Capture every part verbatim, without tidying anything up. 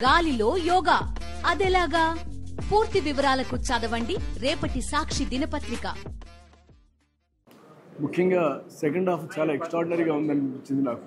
గాలిలో యోగా అదెలాగా? పూర్తి వివరాలకు చదవండి రేపటి సాక్షి దినపత్రిక. ముఖ్యంగా సెకండ్ హాఫ్ చాలా ఎక్స్ట్రాడినరీగా ఉందనిపించింది నాకు.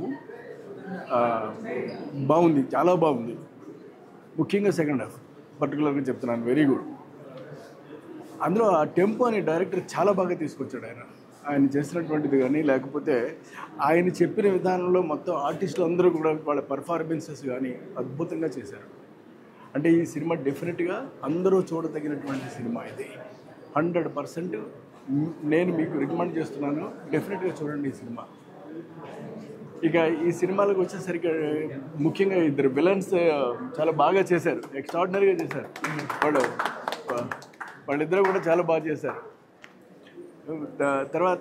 బాగుంది, చాలా బాగుంది. ముఖ్యంగా సెకండ్ హాఫ్ పర్టికులర్గా చెప్తున్నాను, వెరీ గుడ్. అందులో ఆ టెంపో అనే డైరెక్టర్ చాలా బాగా తీసుకొచ్చాడు. ఆయన ఆయన చేసినటువంటిది కానీ, లేకపోతే ఆయన చెప్పిన విధానంలో మొత్తం ఆర్టిస్టులు అందరూ కూడా వాళ్ళ పర్ఫార్మెన్సెస్ కానీ అద్భుతంగా చేశారు. అంటే ఈ సినిమా డెఫినెట్గా అందరూ చూడదగినటువంటి సినిమా ఇది. హండ్రెడ్ పర్సెంట్ నేను మీకు రికమెండ్ చేస్తున్నాను, డెఫినెట్గా చూడండి ఈ సినిమా. ఇక ఈ సినిమాలకు వచ్చేసరికి ముఖ్యంగా ఇద్దరు విలన్స్ చాలా బాగా చేశారు, ఎక్స్ట్రాడినరీగా చేశారు. వాళ్ళు వాళ్ళిద్దరూ కూడా చాలా బాగా చేశారు. తర్వాత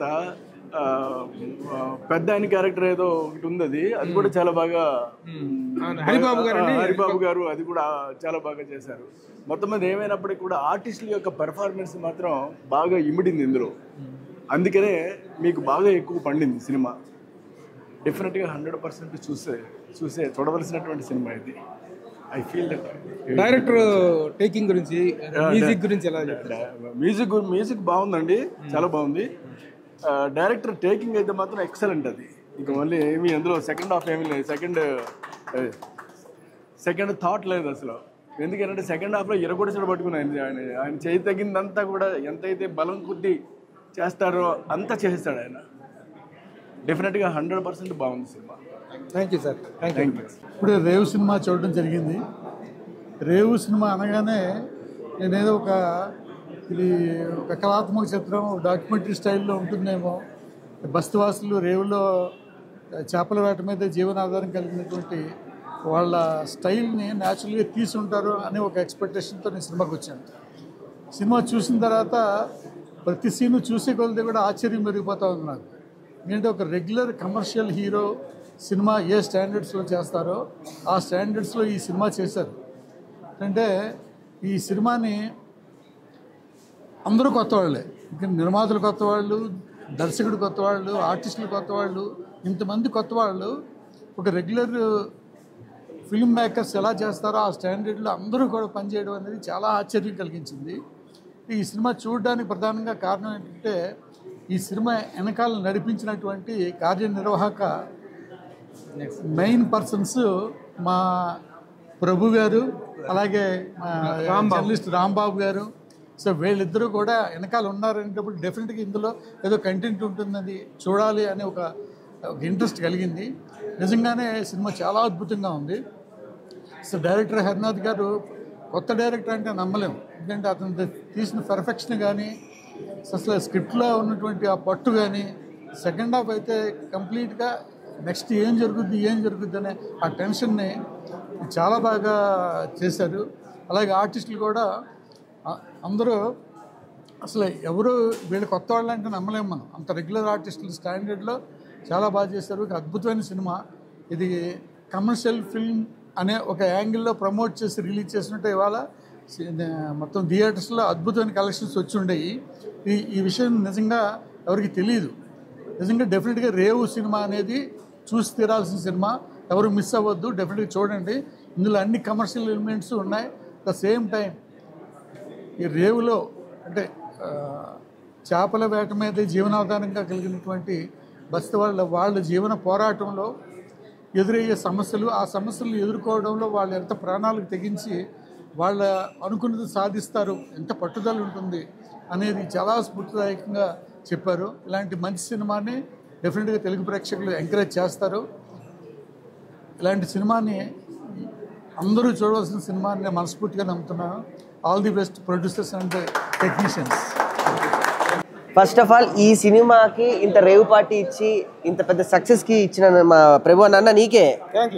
పెద్ద ఆయన క్యారెక్టర్ ఏదో ఒకటి ఉంది, అది అది కూడా చాలా బాగా హరిబాబు గారు హరిబాబు గారు అది కూడా చాలా బాగా చేశారు. మొత్తం మీద ఏమైనప్పటికీ కూడా ఆర్టిస్టుల యొక్క పెర్ఫార్మెన్స్ మాత్రం బాగా ఇమిడింది ఇందులో. అందుకనే మీకు బాగా ఎక్కువ పండింది సినిమా. డెఫినెట్గా హండ్రెడ్ పర్సెంట్ చూసే చూసే చూడవలసినటువంటి సినిమా ఇది. I feel that. Director taking గురించి, మ్యూజిక్ గురించి ఎలా చెప్తారు? మ్యూజిక్ మ్యూజిక్ బాగుందండి, చాలా బాగుంది. డైరెక్టర్ టేకింగ్ అయితే మాత్రం ఎక్సలెంట్. అది ఇక మళ్ళీ ఏమి అందులో సెకండ్ హాఫ్ ఏమీ లేదు, సెకండ్ సెకండ్ థాట్ లేదు అసలు. ఎందుకంటే సెకండ్ హాఫ్లో ఎరగొడిచడం పట్టుకుని ఆయన ఆయన ఆయన చేయి తగ్గిందంతా కూడా ఎంతైతే బలం కొద్దీ చేస్తారో అంతా చేస్తాడు ఆయన. డెఫినెట్గా హండ్రెడ్ పర్సెంట్ బాగుంది సినిమా. Thank you sir. Thank you. ఇప్పుడు రేవు సినిమా చూడడం జరిగింది. రేవు సినిమా అనగానే నేనేదో ఒక ఇది ఒక కళాత్మక చిత్రం, డాక్యుమెంటరీ స్టైల్లో ఉంటుందేమో, బస్తీవాసులు రేవులో చేపల వేట మీద జీవనాధారం కలిగినటువంటి వాళ్ళ స్టైల్ని న్యాచురల్గా తీసి ఉంటారు అనే ఒక ఎక్స్పెక్టేషన్తో నేను సినిమాకి వచ్చాను. సినిమా చూసిన తర్వాత ప్రతి సీను చూసే కొలది కూడా ఆశ్చర్యం పెరిగిపోతూ ఉంది నాకు. ఎందుకంటే ఒక రెగ్యులర్ కమర్షియల్ హీరో సినిమా ఏ స్టాండర్డ్స్లో చేస్తారో ఆ స్టాండర్డ్స్లో ఈ సినిమా చేశారు. అంటే ఈ సినిమాని అందరూ కొత్త వాళ్ళే, ఇంకా నిర్మాతలు కొత్త వాళ్ళు, దర్శకుడు కొత్త వాళ్ళు, ఆర్టిస్టులు కొత్త వాళ్ళు, ఇంతమంది కొత్త వాళ్ళు ఒక రెగ్యులర్ ఫిల్మ్ మేకర్స్ ఎలా చేస్తారో ఆ స్టాండర్డ్లో అందరూ కూడా పనిచేయడం అనేది చాలా ఆశ్చర్యం కలిగించింది. ఈ సినిమా చూడడానికి ప్రధానంగా కారణం ఏంటంటే ఈ సినిమా వెనకాల నడిపించినటువంటి కార్యనిర్వాహక మెయిన్ పర్సన్స్ మా ప్రభు గారు, అలాగే జర్నలిస్ట్ రాంబాబు గారు. సో వీళ్ళిద్దరూ కూడా వెనకాల ఉన్నారనేటప్పుడు డెఫినెట్గా ఇందులో ఏదో కంటెంట్ ఉంటుందని చూడాలి అనే ఒక ఒక ఇంట్రెస్ట్ కలిగింది. నిజంగానే సినిమా చాలా అద్భుతంగా ఉంది. సో డైరెక్టర్ హరినాథ్ గారు కొత్త డైరెక్టర్ అంటే నమ్మలేము, ఎందుకంటే అతను తీసిన పర్ఫెక్షన్ కానీ, అసలు స్క్రిప్ట్లో ఉన్నటువంటి ఆ పట్టు కానీ, సెకండ్ హాఫ్ అయితే కంప్లీట్గా నెక్స్ట్ ఏం జరుగుద్ది ఏం జరుగుద్ది అనే ఆ టెన్షన్ని చాలా బాగా చేశారు. అలాగే ఆర్టిస్టులు కూడా అందరూ అసలు ఎవరు వీళ్ళు కొత్త వాళ్ళు అంటే నమ్మలేము మనం, అంత రెగ్యులర్ ఆర్టిస్టులు స్టాండర్డ్లో చాలా బాగా చేశారు. ఒక అద్భుతమైన సినిమా ఇది. కమర్షియల్ ఫిల్మ్ అనే ఒక యాంగిల్లో ప్రమోట్ చేసి రిలీజ్ చేసినట్టు ఇవాళ మొత్తం థియేటర్స్లో అద్భుతమైన కలెక్షన్స్ వచ్చి ఉండేవి. ఈ ఈ విషయం నిజంగా ఎవరికి తెలియదు. నిజంగా డెఫినెట్గా రేవు సినిమా అనేది చూసి తీరాల్సిన సినిమా, ఎవరు మిస్ అవ్వద్దు, డెఫినెట్గా చూడండి. ఇందులో అన్ని కమర్షియల్ ఎలిమెంట్స్ ఉన్నాయి. అట్ ద సేమ్ టైం ఈ రేవులో అంటే చేపల వేట మీద జీవనాధారంగా కలిగినటువంటి బస్తీ వాళ్ళ వాళ్ళ జీవన పోరాటంలో ఎదురయ్యే సమస్యలు, ఆ సమస్యలు ఎదుర్కోవడంలో వాళ్ళు ఎంత ప్రాణాలకు తెగించి వాళ్ళ అనుకున్నది సాధిస్తారు, ఎంత పట్టుదల ఉంటుంది అనేది చాలా స్ఫూర్తిదాయకంగా చెప్పారు. ఇలాంటి మంచి సినిమాని డెఫినెట్గా తెలుగు ప్రేక్షకులు ఎంకరేజ్ చేస్తారు. ఇలాంటి సినిమాని అందరూ చూడవలసిన సినిమాని నేను మనస్ఫూర్తిగా నమ్ముతున్నాను. All the best producers and technicians. First of all ఈ సినిమాకి ఇంత రేవ్ పార్టీ ఇచ్చి ఇంత పెద్ద సక్సెస్కి ఇచ్చిన మా ప్రభు నాన్న నీకే.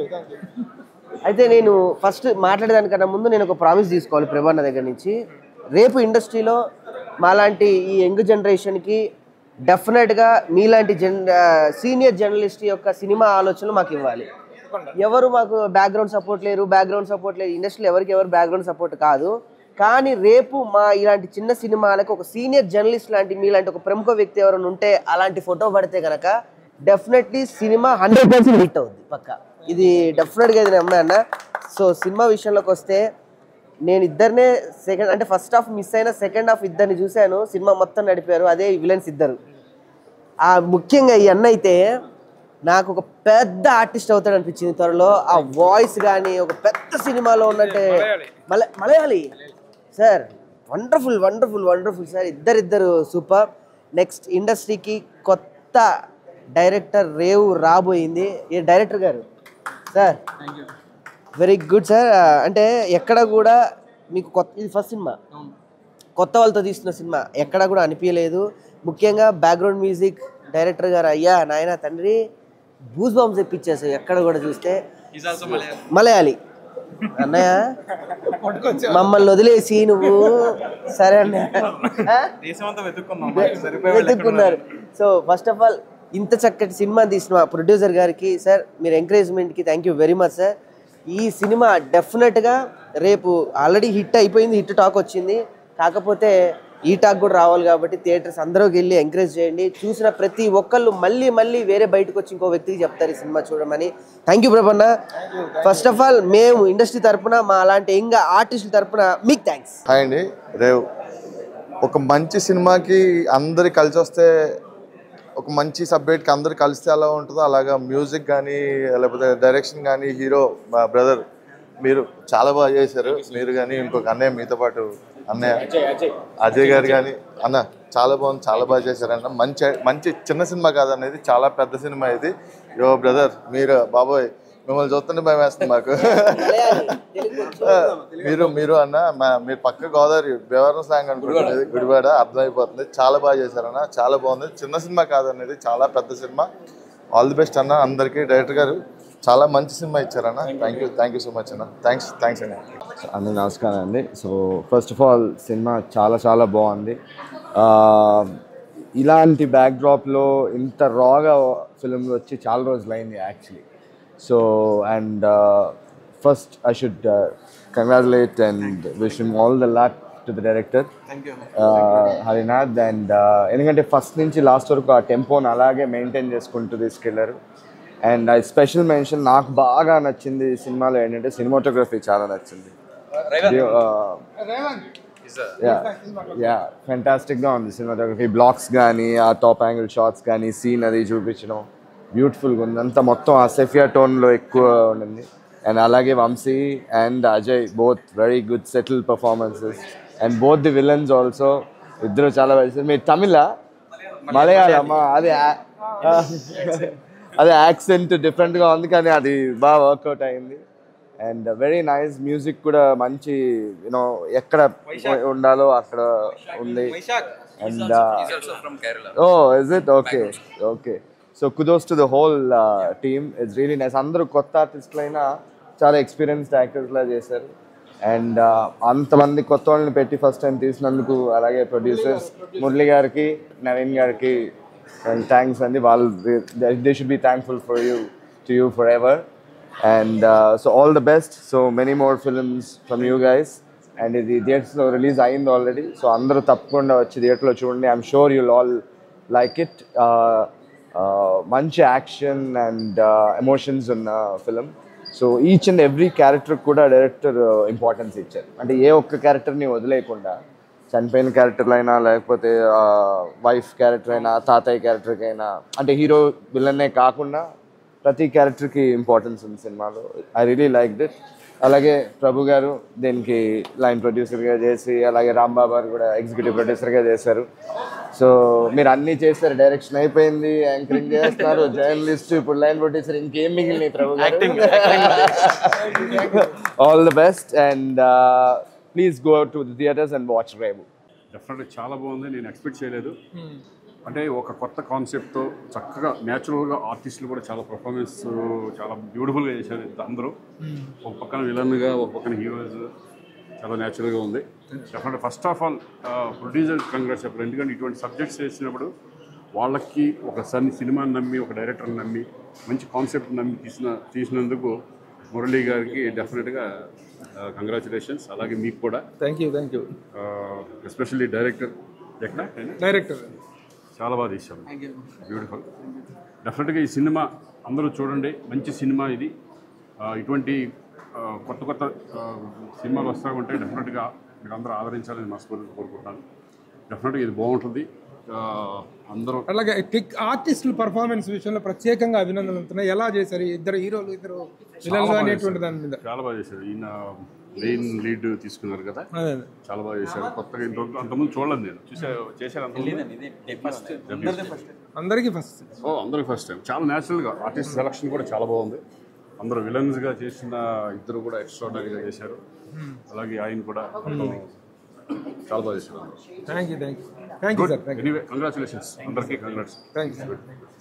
అయితే నేను ఫస్ట్ మాట్లాడేదానికన్నా ముందు నేను ఒక ప్రామిస్ తీసుకోవాలి ప్రభు అన్న దగ్గర నుంచి. రేపు ఇండస్ట్రీలో మాలాంటి ఈ యంగ్ జనరేషన్కి డెఫినెట్గా మీలాంటి జన్ సీనియర్ జర్నలిస్ట్ యొక్క సినిమా ఆలోచనలు మాకు ఇవ్వాలి. ఎవరు మాకు బ్యాక్గ్రౌండ్ సపోర్ట్ లేరు, బ్యాక్గ్రౌండ్ సపోర్ట్ లేదు, ఇండస్ట్రీలో ఎవరికి ఎవరు బ్యాక్గ్రౌండ్ సపోర్ట్ కాదు. కానీ రేపు మా ఇలాంటి చిన్న సినిమాలకు ఒక సీనియర్ జర్నలిస్ట్ లాంటి మీలాంటి ఒక ప్రముఖ వ్యక్తి ఎవరైనా ఉంటే అలాంటి ఫోటో పడితే కనుక డెఫినెట్లీ సినిమా హండ్రెడ్ పర్సెంట్ హిట్ అవుద్ది పక్క. ఇది డెఫినెట్గా ఇది నమ్మే అన్న. సో సినిమా విషయంలోకి వస్తే నేను ఇద్దరినే సెకండ్ అంటే ఫస్ట్ హాఫ్ మిస్ అయిన సెకండ్ హాఫ్ ఇద్దరిని చూశాను, సినిమా మొత్తం నడిపారు. అదే విలన్స్ ఇద్దరు. ఆ ముఖ్యంగా ఈ అన్న అయితే నాకు ఒక పెద్ద ఆర్టిస్ట్ అవుతాడు అనిపించింది త్వరలో. ఆ వాయిస్ కానీ ఒక పెద్ద సినిమాలో ఉన్నట్టే. మల Malayali sir, wonderful wonderful wonderful sir. ఇద్దరిద్దరు సూపర్. నెక్స్ట్ ఇండస్ట్రీకి కొత్త డైరెక్టర్ రేవు రాబోయింది. ఏ డైరెక్టర్ గారు సార్, వెరీ గుడ్ సార్. అంటే ఎక్కడ కూడా మీకు కొత్త, ఇది ఫస్ట్ సినిమా, కొత్త వాళ్ళతో తీస్తున్న సినిమా ఎక్కడ కూడా అనిపించలేదు. ముఖ్యంగా బ్యాక్గ్రౌండ్ మ్యూజిక్ డైరెక్టర్ గారు అయ్యా నాయన తండ్రి బూస్ బాంబ్స్ తెప్పించేసారు ఎక్కడ కూడా చూస్తే. మలయాళీ అన్నయ్య మమ్మల్ని వదిలేసి నువ్వు సరే అన్నయ్య వెతుక్కున్నారు. సో ఫస్ట్ ఆఫ్ ఆల్ ఇంత చక్కటి సినిమా తీసిన ప్రొడ్యూసర్ గారికి సార్, మీరు ఎంకరేజ్మెంట్కి thank you very much sir. ఈ సినిమా డెఫినెట్గా రేపు ఆల్రెడీ హిట్ అయిపోయింది, హిట్ టాక్ వచ్చింది, కాకపోతే ఈ టాక్ కూడా రావాలి కాబట్టి థియేటర్స్ అందరికి వెళ్ళి ఎంకరేజ్ చేయండి. చూసిన ప్రతి ఒక్కళ్ళు మళ్ళీ మళ్ళీ వేరే బయటకు వచ్చి ఇంకో వ్యక్తికి చెప్తారు ఈ సినిమా చూడమని. Thank you Prabhanna. First of all మేము ఇండస్ట్రీ తరఫున మా అలాంటి ఇంకా ఆర్టిస్టుల తరఫున మీకు థ్యాంక్స్. హాయ్ అండి రేవ్. ఒక మంచి సినిమాకి అందరు కలిసి వస్తే, ఒక మంచి సబ్జెక్ట్కి అందరు కలిస్తే ఎలా ఉంటుందో అలాగా మ్యూజిక్ కానీ లేకపోతే డైరెక్షన్ కానీ హీరో మా బ్రదర్ మీరు చాలా బాగా చేశారు. మీరు కానీ ఇంకొక అన్నయ్య మీతో పాటు అన్నయ్య అజయ్ గారు కానీ అన్న చాలా బాగుంది, చాలా బాగా చేశారన్న. మంచి మంచి చిన్న సినిమా కాదనేది, చాలా పెద్ద సినిమా ఇది. యో బ్రదర్ మీరు బాబోయ్ మిమ్మల్ని చూస్తుంటే భయం వేస్తుంది మాకు. మీరు మీరు అన్న మీరు పక్క గోదావరి బేవరం స్లాంగ్ అనుకుంటున్నది, గుడివాడ అర్థమైపోతుంది. చాలా బాగా చేశారన్న, చాలా బాగుంది. చిన్న సినిమా కాదనేది, చాలా పెద్ద సినిమా. ఆల్ ది బెస్ట్ అన్న అందరికీ. డైరెక్టర్ గారు చాలా మంచి సినిమా ఇచ్చారన్న. Thank you thank you so much అన్న. థ్యాంక్స్ థ్యాంక్స్ అన్న. అందరూ నమస్కారం అండి. సో ఫస్ట్ ఆఫ్ ఆల్ సినిమా చాలా చాలా బాగుంది. ఇలాంటి బ్యాక్డ్రాప్లో ఇంత రాగా ఫిల్మ్ వచ్చి చాలా రోజులైంది actually. So and first I should congratulate and wish him all the luck to the director Harinath. And ఎందుకంటే ఫస్ట్ నుంచి లాస్ట్ వరకు ఆ టెంపోని అలాగే మెయింటైన్ చేసుకుంటూ తీసుకెళ్ళారు. అండ్ ఐ స్పెషల్ మెన్షన్, నాకు బాగా నచ్చింది ఈ సినిమాలో ఏంటంటే సినిమాటోగ్రఫీ చాలా నచ్చింది. యా ఫెంటాస్టిక్గా ఉంది సినిమాటోగ్రఫీ. బ్లాక్స్ కానీ ఆ టాప్ యాంగిల్ షాట్స్ కానీ సీన్ అది చూపించడం బ్యూటిఫుల్గా ఉంది. అంతా మొత్తం ఆ సెఫియా టోన్లో ఎక్కువ ఉండింది. అండ్ అలాగే Vamshi and Ajay both very good settle performances. And both the villains also ఇద్దరు చాలా బాగా. మీరు తమిళ మలయాళమా? అది అదే యాక్సెంట్ డిఫరెంట్గా ఉంది కానీ అది బాగా వర్కౌట్ అయింది. And very nice. మ్యూజిక్ కూడా మంచి యూనో ఎక్కడ ఉండాలో అక్కడ ఉంది. And oh is it okay okay so kudos to the whole team. It's really nice. అందరూ కొత్త ఆర్టిస్టులు అయినా చాలా ఎక్స్పీరియన్స్డ్ యాక్టర్స్లా చేశారు. అండ్ అంతమంది కొత్త వాళ్ళని పెట్టి ఫస్ట్ టైం తీసినందుకు, అలాగే ప్రొడ్యూసర్స్ మురళి గారికి నవీన్ గారికి and thanks and వాళ్ళు they should be thankful for you to you forever. And uh, so all the best. So many more films from you guys. And ఇది థియేటర్స్లో రిలీజ్ అయింది ఆల్రెడీ. సో అందరూ తప్పకుండా వచ్చి థియేటర్లో చూడండి. I'm sure you'll all like it. మంచి action and emotions ఉన్న film. So each and every character కూడా డైరెక్టర్ ఇంపార్టెన్స్ ఇచ్చారు. అంటే ఏ ఒక్క క్యారెక్టర్ని వదిలేయకుండా, చనిపోయిన క్యారెక్టర్లు అయినా లేకపోతే వైఫ్ క్యారెక్టర్ అయినా తాతయ్య క్యారెక్టర్కి అయినా, అంటే హీరో విలన్నే కాకుండా ప్రతి క్యారెక్టర్కి ఇంపార్టెన్స్ ఉంది సినిమాలో. I really like it. అలాగే ప్రభు గారు దీనికి లైన్ ప్రొడ్యూసర్గా చేసి, అలాగే రాంబాబు గారు కూడా ఎగ్జిక్యూటివ్ ప్రొడ్యూసర్గా చేశారు. సో మీరు అన్నీ చేస్తారు. డైరెక్షన్ అయిపోయింది, యాంకరింగ్ చేస్తున్నారు, జర్నలిస్ట్, ఇప్పుడు లైన్ ప్రొడ్యూసర్, ఇంకేం మిగిలినాయి ప్రభు గారు? All the best and please go to the theatres and watch Revu. డెఫినెట్గా చాలా బాగుంది. నేను ఎక్స్పెక్ట్ చేయలేదు. అంటే ఒక కొత్త కాన్సెప్ట్తో చక్కగా న్యాచురల్గా ఆర్టిస్టులు కూడా చాలా పర్ఫార్మెన్స్ చాలా బ్యూటిఫుల్గా చేశారు అందరూ. ఒక పక్కన విలన్గా, ఒక పక్కన హీరోస్, చాలా న్యాచురల్గా ఉంది. డెఫినెట్గా first of all producers congrats చెప్పారు. ఎందుకంటే ఇటువంటి సబ్జెక్ట్స్ చేసినప్పుడు వాళ్ళకి ఒక సన్ సినిమాని నమ్మి, ఒక డైరెక్టర్ని నమ్మి, మంచి కాన్సెప్ట్ నమ్మి తీసిన తీసినందుకు మురళీ గారికి డెఫినెట్గా కంగ్రాచులేషన్స్. అలాగే మీకు కూడా thank you thank you especially director ఎక్కడ డైరెక్టర్ చాలా బాగా తీశాము. బ్యూటిఫుల్. డెఫినెట్గా ఈ సినిమా అందరూ చూడండి. మంచి సినిమా ఇది. ఇటువంటి ఆ, కొత్త కొత్త ఆ, సినిమాలు వస్తూ ఉంటే డెఫినెట్గా మీరు అందరూ ఆదరించాలని మనస్ఫూర్తిగా కోరుకుంటున్నాను. డెఫినెట్గా ఇది బాగుంటుంది. ఆ, అందరూ అలాగే టెక్ ఆర్టిస్టుల పర్ఫార్మెన్స్ విషయంలో ప్రత్యేకంగా అభినందనలు ఉంటున్నాయి. ఎలా చేశారు ఇద్దరు హీరోలు ఇద్దరు విలన్లు అనేటువంటి దాని మీద? చాలా బాగా చేశారు. ఈయన మెయిన్ లీడ్ తీసుకున్నారు కదా, అదే చాలా బాగా చేశారు. కొత్తగా ఇంతవరకు అంతకుముందు చూడలేదు నేను. చూసా చేశాను అందరికీ ఫస్ట్. ఓ అందరికి ఫస్ట్ టైం. చాలా న్యాచురల్గా ఆర్టిస్ట్ సెలక్షన్ కూడా చాలా బాగుంది. అందరూ విలన్స్గా చేసిన ఇద్దరు కూడా ఎక్స్ట్రాడనరీగా చేశారు. అలాగే ఆయన కూడా చాలా బాగా చేశారు. Thank you thank you thank you sir. Anyway congratulations అందరికీ. కంగ్రాట్స్. Thank you sir.